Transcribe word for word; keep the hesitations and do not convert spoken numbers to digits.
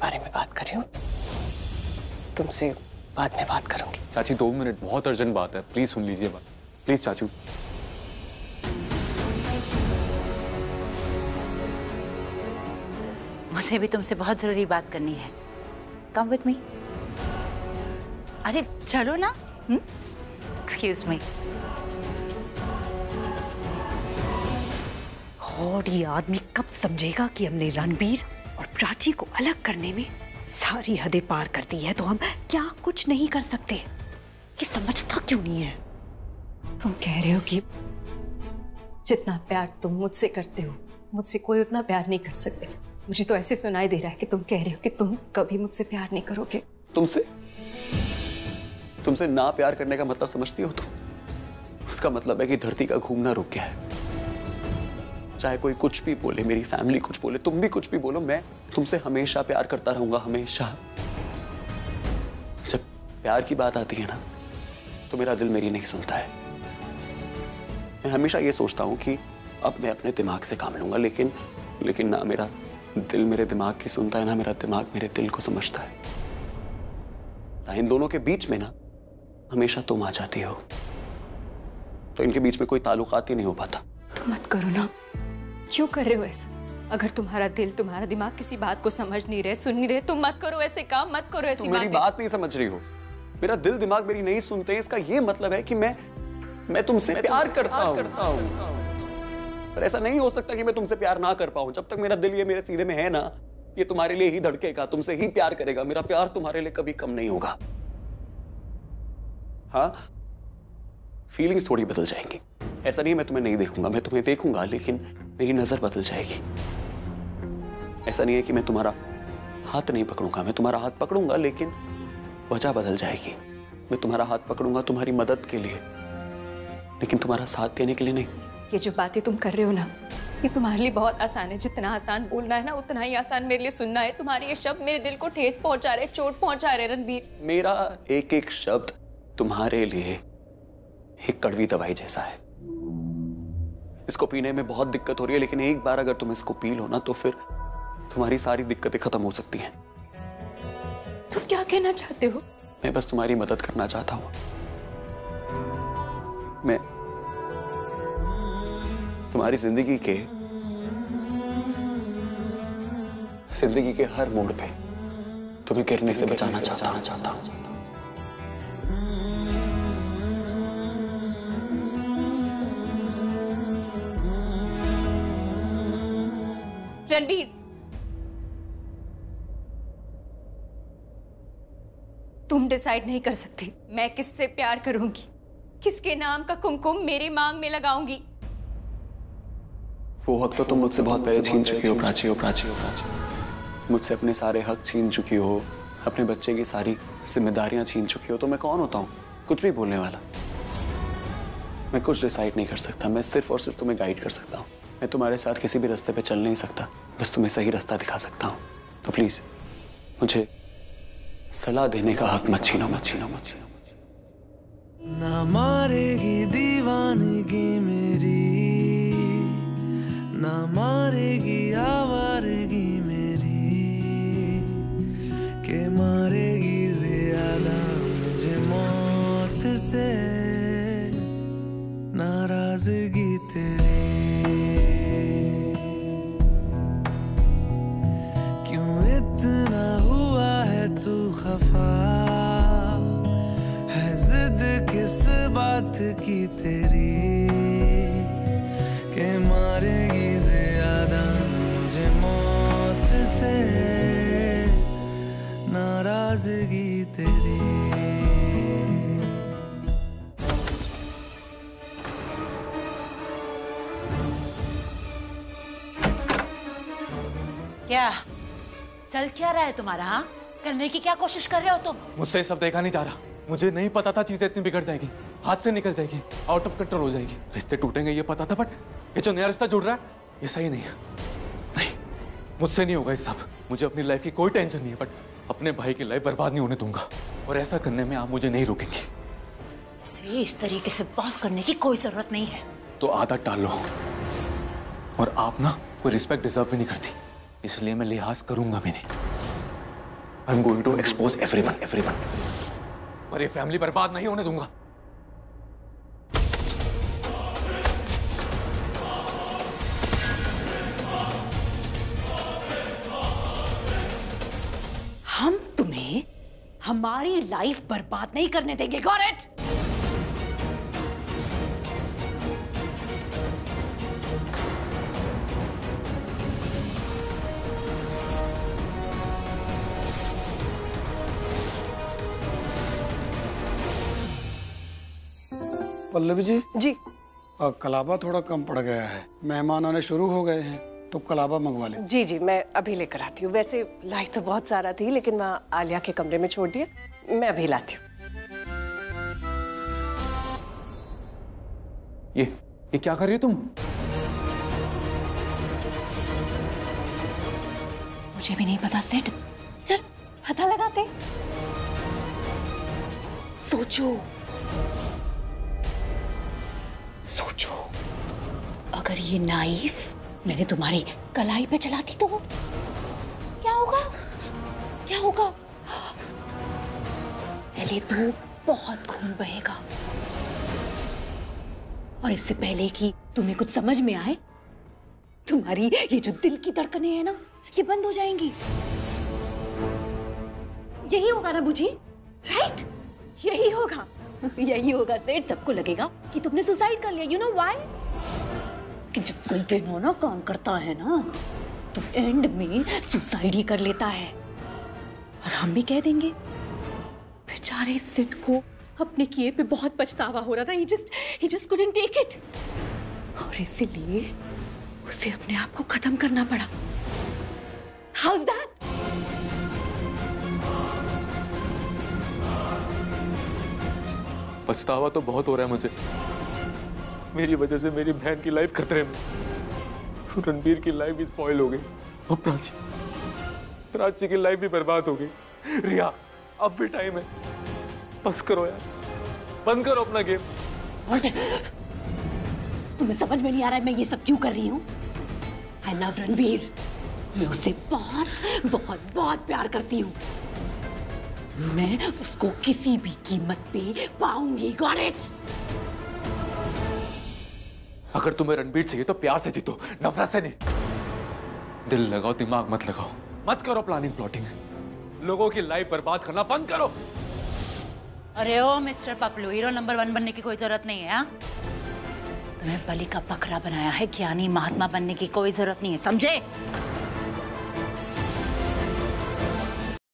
बारे में बात कर रही हूँ, तुमसे बाद में बात करूंगी। चाची दो मिनट, बहुत अर्जेंट बात है, प्लीज सुन लीजिए बात, प्लीज चाचू। मुझे भी तुमसे बहुत जरूरी बात करनी है। Come with me. अरे चलो ना। Excuse me. और ये आदमी कब समझेगा कि हमने रणबीर और प्राची को अलग करने में सारी हदें पार कर दी है, तो हम क्या कुछ नहीं कर सकते। ये समझता क्यों नहीं है? तुम कह रहे हो कि जितना प्यार तुम मुझसे करते हो मुझसे कोई उतना प्यार नहीं कर सकते। मुझे तो ऐसे सुनाई दे रहा है कि तुम कह रहे हो कि तुम कभी मुझसे प्यार नहीं करोगे। तुमसे तुमसे ना प्यार करने का मतलब समझती हो तुम? उसका मतलब है कि धरती का घूमना रुक गया है। चाहे कोई कुछ भी बोले, मेरी फैमिली कुछ बोले, तुम भी कुछ भी बोलो, मैं तुमसे हमेशा प्यार करता रहूंगा, हमेशा। जब प्यार की बात आती है ना, तो मेरा दिल मेरी नहीं सुनता है। मैं हमेशा ये सोचता हूं कि अब मैं अपने दिमाग से काम लूंगा, लेकिन लेकिन ना मेरा दिल मेरे दिमाग की सुनता है, ना मेरा दिमाग मेरे दिल को समझता है। इन दोनों के बीच में ना हमेशा तुम आ जाती हो, तो इनके बीच में कोई ताल्लुकात ही नहीं हो पाता। तुम मत करो ना, क्यों कर रहे हो ऐसा? अगर तुम्हारा दिल तुम्हारा दिमाग किसी बात को समझ नहीं रहे, सुन नहीं रहे, तुम मत करो ऐसे काम, मत करो ऐसी बातें। मेरी बात नहीं समझ रही हो। मेरा दिल दिमाग मेरी नहीं सुनते हैं, इसका ये मतलब है कि मैं मैं तुमसे प्यार करता हूँ। पर ऐसा नहीं हो सकता कि मैं तुमसे प्यार ना कर पाऊं। जब तक मेरा दिल ये मेरे सीने में है ना, ये तुम्हारे लिए ही धड़केगा, तुमसे ही प्यार करेगा। मेरा प्यार तुम्हारे लिए कभी कम नहीं होगा। हाँ, फीलिंग्स थोड़ी बदल जाएंगी। ऐसा नहीं मैं तुम्हें नहीं देखूंगा, मैं तुम्हें देखूंगा, लेकिन मेरी नजर बदल जाएगी। ऐसा नहीं है कि मैं तुम्हारा हाथ नहीं पकड़ूंगा, मैं तुम्हारा हाथ पकड़ूंगा, लेकिन वजह बदल जाएगी। मैं तुम्हारा हाथ पकड़ूंगा तुम्हारी मदद के लिए, लेकिन तुम्हारा साथ देने के लिए नहीं। ये जो बातें तुम कर रहे हो ना, ये तुम्हारे लिए बहुत आसान है। जितना आसान बोलना है ना, उतना ही आसान मेरे लिए सुनना है। तुम्हारे ये शब्द मेरे दिल को ठेस पहुंचा रहे, चोट पहुंचा रहे रणबीर। मेरा एक एक शब्द तुम्हारे लिए एक कड़वी दवाई जैसा है। इसको पीने में बहुत दिक्कत हो रही है, लेकिन एक बार अगर तुम इसको पी लो ना, तो फिर तुम्हारी सारी दिक्कतें खत्म हो सकती हैं। तुम क्या कहना चाहते हो? मैं बस तुम्हारी मदद करना चाहता हूं। मैं तुम्हारी जिंदगी के जिंदगी के हर मोड़ पे तुम्हें गिरने से बचाना चाहता हूं चाहता हूं रणबीर, तुम डिसाइड नहीं कर सकते मैं किससे प्यार करूंगी, किसके नाम का कुमकुम मेरी मांग में लगाऊंगी। वो हक तो तुम मुझसे बहुत पहले छीन चुकी हो प्राची हो प्राची हो प्राची मुझसे अपने सारे हक छीन चुकी हो, अपने बच्चे की सारी जिम्मेदारियां छीन चुकी हो। तो मैं कौन होता हूँ कुछ भी बोलने वाला? मैं कुछ डिसाइड नहीं कर सकता, मैं सिर्फ और सिर्फ तुम्हें गाइड कर सकता हूँ। मैं तुम्हारे साथ किसी भी रास्ते पे चल नहीं सकता, बस तुम्हें सही रास्ता दिखा सकता हूँ। तो प्लीज मुझे सलाह देने का हक मत छीनो मत छीनो मत छीनो। ना मारेगी दीवानगी मेरी, ना मारेगी आवारगी मेरी, के मारेगी ज्यादा मुझे मौत से नाराजगी तेरी। क्यों इतना हुआ है तू खफा, है जिद किस बात की तेरी, के मारेगी ज्यादा मुझे मौत से नाराजगी तेरी। क्या चल क्या रहा है तुम्हारा? हाँ, करने की क्या कोशिश कर रहे हो तुम? मुझसे सब देखा नहीं जा रहा। मुझे नहीं पता था चीजें इतनी बिगड़ जाएगी, हाथ से निकल जाएगी, आउट ऑफ कंट्रोल हो जाएगी, रिश्ते टूटेंगे ये पता था, बट ये जो नया रिश्ता जुड़ रहा है ये सही नहीं है। नहीं, मुझसे नहीं होगा ये सब। मुझे अपनी लाइफ की कोई टेंशन नहीं है, बट अपने भाई की लाइफ बर्बाद नहीं होने दूंगा, और ऐसा करने में आप मुझे नहीं रोकेंगे। से इस तरीके से बात करने की कोई जरूरत नहीं है। तो आदत डाल लो, और आप ना कोई रिस्पेक्ट डिजर्व भी नहीं करती, इसलिए मैं लिहाज करूंगा भी नहीं। I'm going to expose everyone, everyone. पर ये फैमिली बर्बाद नहीं होने दूंगा। हम तुम्हें हमारी लाइफ बर्बाद नहीं करने देंगे, गॉट इट? पल्लवी जी जी आ, कलाबा थोड़ा कम पड़ गया है, मेहमान आने शुरू हो गए हैं, तो कलाबा मंगवा लें। जी जी मैं अभी लेकर आती हूँ। वैसे लाई तो बहुत सारा थी लेकिन वहाँ आलिया के कमरे में छोड़ दिया, मैं अभी लाती हूँ। ये ये क्या कर रही हो तुम? मुझे भी नहीं पता सेठ, चल पता लगाते। सोचो सोचो, अगर ये नाइफ मैंने तुम्हारी कलाई पे चलाती तो क्या होगा? क्या होगा? पहले तो बहुत खून बहेगा और इससे पहले कि तुम्हें कुछ समझ में आए, तुम्हारी ये जो दिल की धड़कनें हैं ना, ये बंद हो जाएंगी। यही होगा ना बुझी? राइट? यही होगा, यही होगा सेठ। सबको लगेगा कि तुमने सुसाइड कर लिया। You know why? कि जब कोई घिनौना काम करता है ना, तो एंड में सुसाइड ही कर लेता है। और हम भी कह देंगे बेचारे सेठ को अपने किए पे बहुत पछतावा हो रहा था। he just, he just couldn't take it। और इसीलिए उसे अपने आप को खत्म करना पड़ा। How's that? पछतावा तो बहुत हो रहा है मुझे। मेरी वजह से मेरी बहन की लाइफ खतरे में, रणबीर की लाइफ भी स्पॉइल हो गई और प्राची प्राची की लाइफ भी बर्बाद हो गई। रिया अब भी टाइम है, बस करो यार, बंद करो अपना गेम। तुम्हें समझ में नहीं आ रहा है मैं ये सब क्यों कर रही हूँ? I love Ranbir. मैं उसे बहुत बहुत बहुत प्यार करती हूँ। मैं उसको किसी भी कीमत पे पाऊंगी। Got it? अगर तुम्हें रणबीर चाहिए तो प्यार से जीतो, नफरत से नहीं। दिल लगाओ, दिमाग मत लगाओ। मत करो प्लानिंग प्लॉटिंग। लोगों की लाइफ बर्बाद करना बंद करो। अरे ओ mister Paplu, hero number one बनने की कोई जरूरत नहीं है। हा? तुम्हें बलि का बकरा बनाया है, ज्ञानी महात्मा बनने की कोई जरूरत नहीं है, समझे?